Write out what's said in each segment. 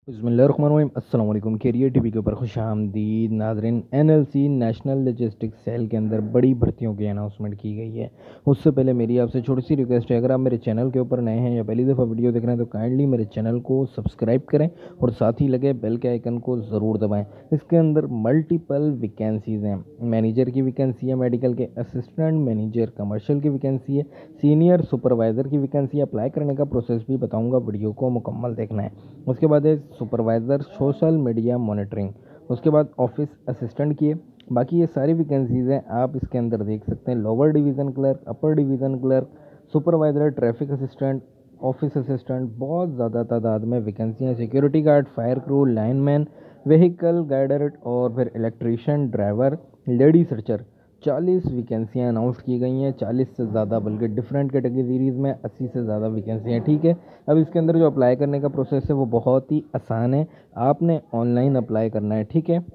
बिस्मिल्लाहिर्रहमानिर्रहीम। अस्सलाम वालेकुम। कैरियर टीवी के ऊपर खुशामदीद नाज़रीन। एनएलसी नेशनल लॉजिस्टिक्स सेल के अंदर बड़ी भर्तियों की अनाउंसमेंट की गई है। उससे पहले मेरी आपसे छोटी सी रिक्वेस्ट है, अगर आप मेरे चैनल के ऊपर नए हैं या पहली दफ़ा वीडियो देख रहे हैं तो काइंडली मेरे चैनल को सब्सक्राइब करें और साथ ही लगे बेल के आइकन को ज़रूर दबाएँ। इसके अंदर मल्टीपल वैकेंसीज़ हैं। मैनेजर की वैकेंसी है, मेडिकल के असिस्टेंट मैनेजर, कमर्शियल की वैकेंसी है, सीनियर सुपरवाइज़र की वैकेंसी। अप्लाई करने का प्रोसेस भी बताऊँगा, वीडियो को मुकम्मल देखना है। उसके बाद है सुपरवाइज़र सोशल मीडिया मॉनिटरिंग। उसके बाद ऑफिस असिस्टेंट की है। बाकी ये सारी वैकेंसीज़ हैं, आप इसके अंदर देख सकते हैं। Lower division clerk, upper division clerk, supervisor, traffic assistant, office assistant, बहुत ज़्यादा तादाद में वैकेंसियाँ। Security guard, fire crew, lineman, vehicle guider और फिर इलेक्ट्रीशियन, ड्राइवर, लेडी सर्चर। 40 वैकेंसियाँ अनाउंस की गई हैं, 40 से ज़्यादा, बल्कि डिफरेंट कैटेगरीज़ में 80 से ज़्यादा वैकेंसियाँ। ठीक है, अब इसके अंदर जो अप्लाई करने का प्रोसेस है वो बहुत ही आसान है। आपने ऑनलाइन अप्लाई करना है। ठीक है।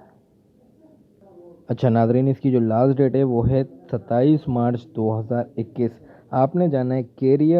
अच्छा नाज़रीन, इसकी जो लास्ट डेट है वो है 27 मार्च 2021। आपने जाना है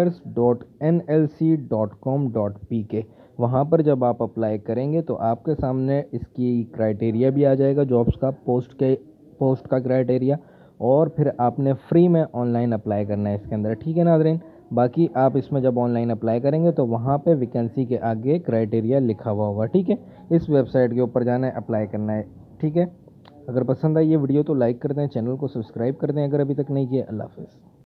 careers.nlc.com.pk। वहाँ पर जब आप अप्लाई करेंगे तो आपके सामने इसकी क्राइटेरिया भी आ जाएगा, जॉब्स का, पोस्ट का क्राइटेरिया, और फिर आपने फ्री में ऑनलाइन अप्लाई करना है इसके अंदर। ठीक है नाज़रीन। बाकी आप इसमें जब ऑनलाइन अप्लाई करेंगे तो वहाँ पे वैकेंसी के आगे क्राइटेरिया लिखा हुआ होगा। ठीक है, इस वेबसाइट के ऊपर जाना है, अप्लाई करना है। ठीक है, अगर पसंद आई ये वीडियो तो लाइक कर दें, चैनल को सब्सक्राइब कर दें अगर अभी तक नहीं किया। अल्लाह हाफ़िज़।